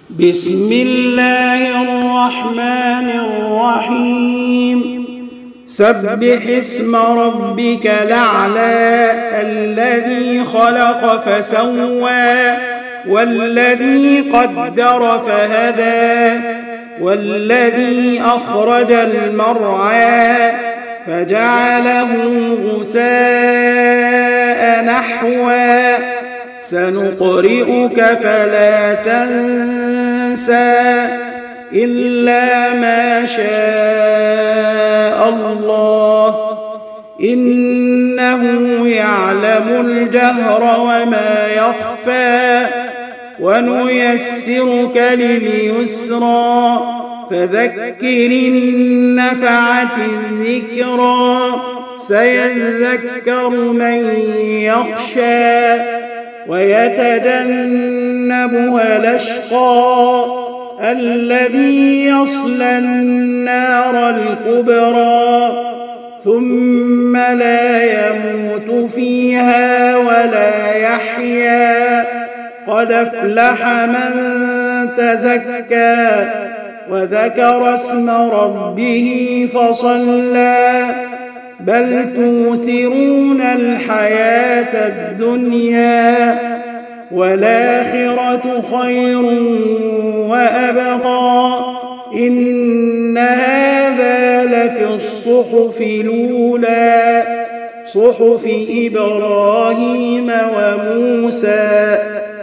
بسم الله الرحمن الرحيم سبح اسم ربك الأعلى الذي خلق فسوى والذي قدر فهدى والذي أخرج المرعى فجعله غثاء نحوا سنقرئك فلا تنسى إلا ما شاء الله إنه يعلم الجهر وما يخفى ونيسرك لليسرى فذكر إن نفعت الذكرى سيذكر من يخشى ويتجنبها الأشقى الذي يصلى النار الكبرى ثم لا يموت فيها ولا يحيا قد أفلح من تزكى وذكر اسم ربه فصلى بل تؤثرون الحياة الدنيا والآخرة خير وأبقى إن هذا لفي الصحف الأولى صحف إبراهيم وموسى